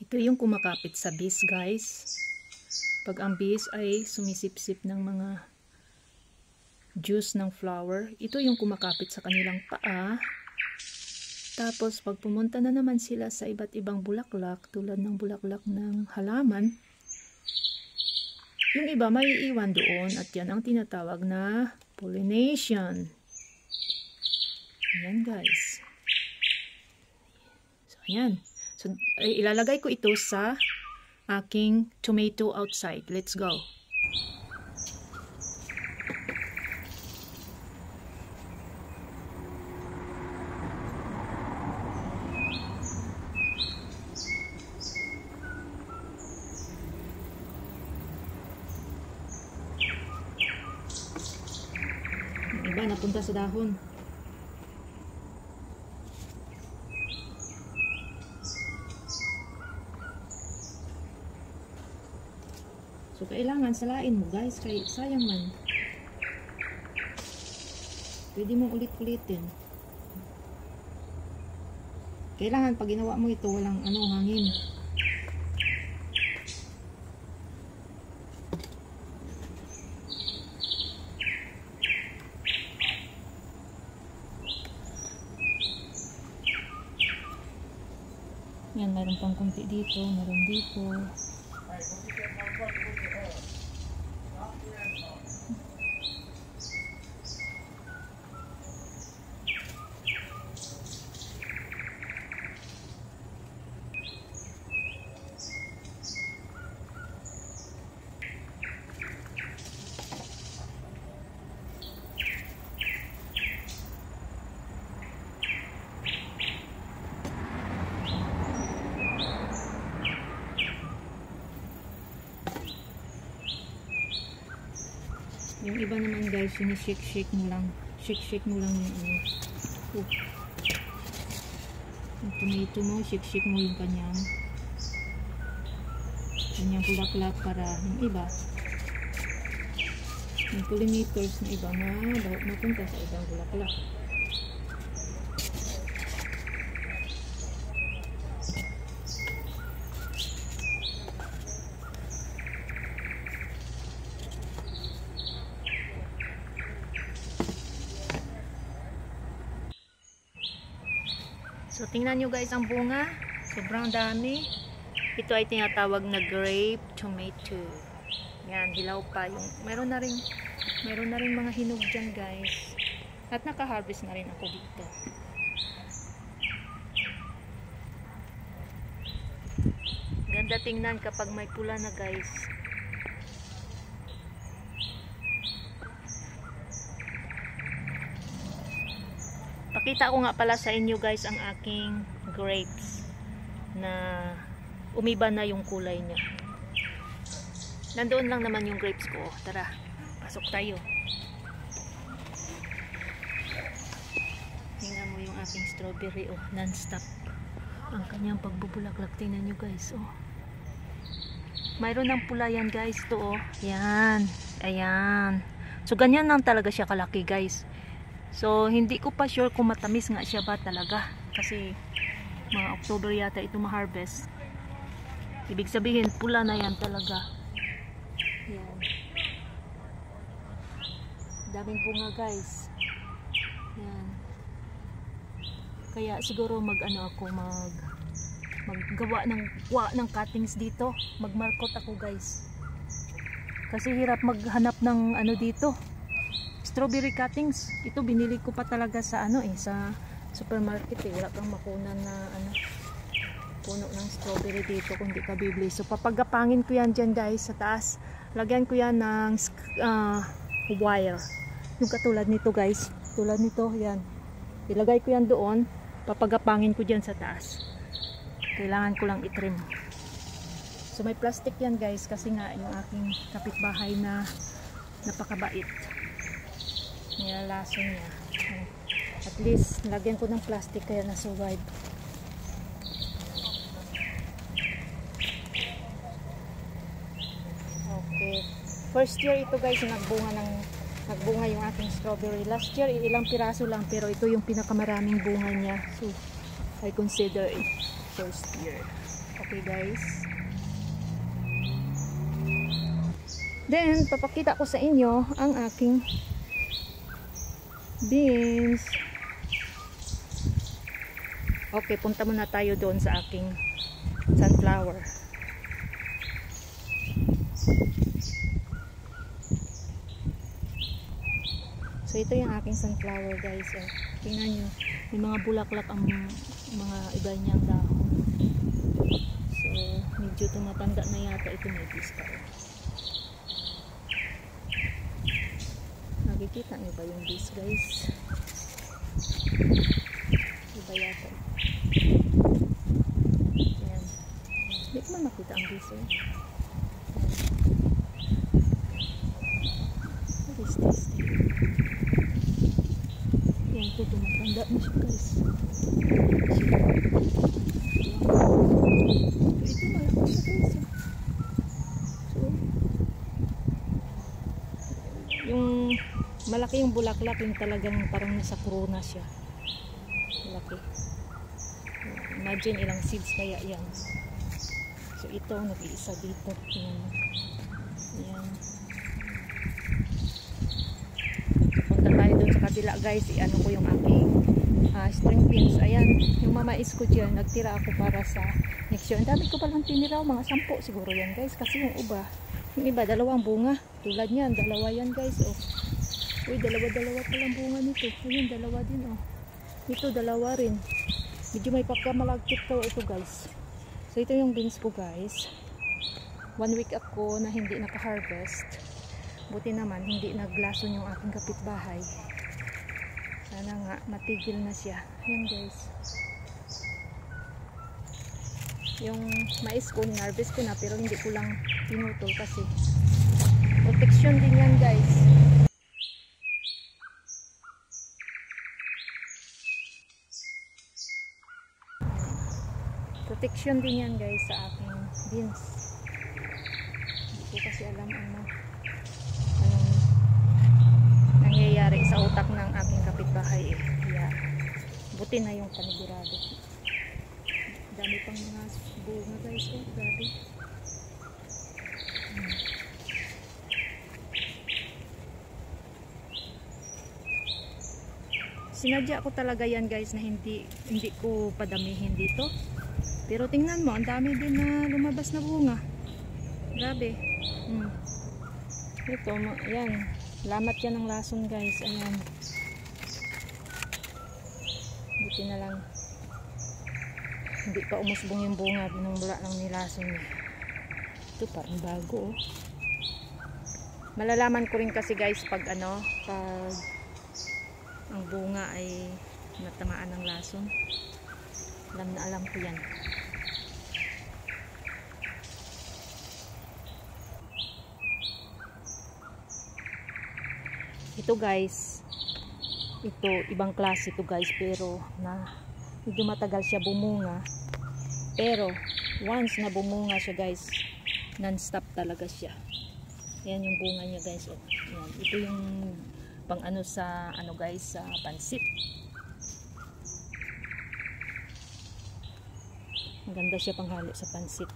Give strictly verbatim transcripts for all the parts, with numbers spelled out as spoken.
Ito yung kumakapit sa bees, guys. Pag ang bees ay sumisipsip ng mga juice ng flower, ito yung kumakapit sa kanilang paa. Tapos pag pumunta na naman sila sa iba't ibang bulaklak, tulad ng bulaklak ng halaman, yung iba may iiwan doon, at yan ang tinatawag na pollination. Ayan, guys. So ayan. So ilalagay ko ito sa aking tomato outside. Let's go. Iba napunta sa dahon. So kailangan salain mo, guys, kay sayang man. Pwede mong ulit-ulitin. Kailangan pag ginawa mo ito walang ano, hangin. Yan, mayroon pang kunti dito, mayroon dito. Yung iba naman, guys, sinishake-shake mo lang. Shake-shake mo lang yung ano. Oh. Yung tomato mo, shake-shake mo yung kanyang kanyang bulaklak para yung iba, yung pollinators na iba na mapunta sa ibang bulaklak. So, tingnan nyo, guys, ang bunga. Sobrang dami. Ito ay tinatawag na grape tomato. Yan, hilaw pa. Yung, meron na rin, meron na rin mga hinog dyan, guys. At naka-harvest na rin ako dito. Ganda tingnan kapag may pula na, guys. Pakita ko nga pala sa inyo, guys, ang aking grapes na umiba na yung kulay niya. Nandoon lang naman yung grapes ko. Tara, pasok tayo. Tingnan mo yung aking strawberry, oh, non-stop ang kanyang pagbubulaklak. Tingnan nyo, guys, oh. Mayroon ng pula yan, guys, to, oh. Yan, ayan. So ganyan lang talaga siya kalaki, guys. So, hindi ko pa sure kung matamis nga siya ba talaga. Kasi, mga October yata ito ma-harvest. Ibig sabihin, pula na yan talaga. Yan. Daming bunga, guys. Yan. Kaya, siguro mag-ano ako, mag maggawa ng, wa, ng cuttings dito. Magmarkot ako, guys. Kasi hirap maghanap ng ano dito. Strawberry cuttings. Ito binili ko pa talaga sa ano eh, sa supermarket eh. Wala kang makunan na ano, puno ng strawberry dito kung di ka bibili. So papagapangin ko yan dyan, guys, sa taas. Lagyan ko yan ng uh, wire. Yung katulad nito, guys. Tulad nito, yan. Ilagay ko yan doon. Papagapangin ko dyan sa taas. Kailangan ko lang itrim. So may plastic yan, guys, kasi nga yung aking kapitbahay na napakabait. Nilalaso niya. At least, lagyan ko ng plastic kaya na-survive. Okay. First year ito, guys, nagbunga ng nagbunga yung aking strawberry. Last year, ilang piraso lang, pero ito yung pinakamaraming bunga niya. So, I consider it first year. Okay guys. Then, papakita ko sa inyo ang aking beans. Okay, punta muna tayo doon sa aking sunflower. So, ito yung aking sunflower guys. Oh, tingnan nyo. May mga bulaklak ang mga iba niyang dahon. So, medyo tumatanda na yata ito, may pista. Nakikita niyo ba yung bis guys? Iba yata. Ayan. Hindi ko man makita ang bis eh. What is this thing? Ayan, ito tumatanda na siya guys. Ito malaki siya guys. So, yung malaki yung bulaklak, yung talagang parang nasa corona siya. Malaki. Imagine ilang seeds kaya yan. So ito, nag-iisa dito. Ayan. Ayan. Punta tayo doon sa kabila guys. I-ano ko yung aking uh, string beans. Ayan, yung mamais ko dyan. Nagtira ako para sa next year. Ang dami ko palang tiniraw. Mga sampo siguro yan guys. Kasi yung iba, yung iba, dalawang bunga. Tulad niyan, dalawa yan guys. Oh. Uy, dalawa-dalawa palang bunga nito. Ayun, dalawa din oh. Ito, dalawa rin. Medyo may pagkamalagkit ko ito guys. So, ito yung beans ko guys. One week ako na hindi naka-harvest. Buti naman, hindi naglason yung aking kapitbahay. Sana nga, matigil na siya. Ayan guys. Yung mais ko, harvest ko na, pero hindi ko lang pinutol kasi protection din yan guys. Protection din yan guys sa aking beans. Hindi ko kasi alam ano anong nangyayari sa utak ng aking kapitbahay eh. Kaya buti na yung panigurado. Dami pang mga bunga guys oh, grabe. Hmm. Sinadya ko talaga yan guys na hindi hindi ko padamihin dito. Pero tingnan mo, ang dami din na lumabas na bunga. Grabe. Hmm. Ito, ayan. Lamat yan ng lason guys. Ayan. Buti na lang. Hindi pa umusbong yung bunga. Binumula lang nilason niya. Ito parang bago oh. Malalaman ko rin kasi guys pag ano, pag ang bunga ay natamaan ng lason. Alam na alam ko yan. Ito guys, ito ibang klase ito guys, pero na medyo matagal siya bumunga. Pero once na bumunga siya guys, non-stop talaga siya. Ayan yung bunga niya guys. Ayan. Ito yung pang ano sa ano guys, sa pansit. Maganda siya panghalo sa pansit.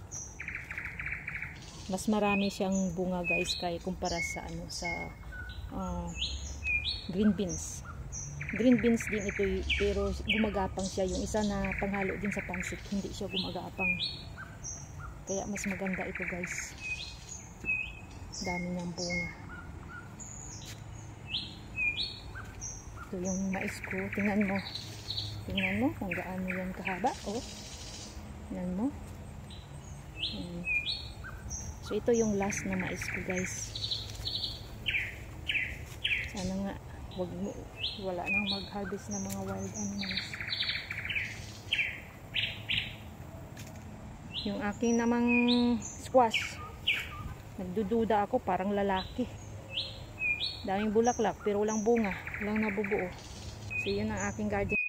Mas marami siyang bunga guys kaya kumpara sa ano sa uh, green beans. Green beans din ito pero gumagapang siya. Yung isa na panghalo din sa pansit, hindi siya gumagapang. Kaya mas maganda ito guys. Dami niyang bunga. Ito yung mais ko. Tingnan mo. Tingnan mo kung gaano yan kahaba. Oh. Tingnan mo. Hmm. So ito yung last na mais ko guys. Sana nga wag mo, wala nang mag-harvest ng mga wild animals. Yung aking namang squash, nagdududa ako parang lalaki. Daming bulaklak pero walang bunga, walang nabubuo. So yun ang aking garden.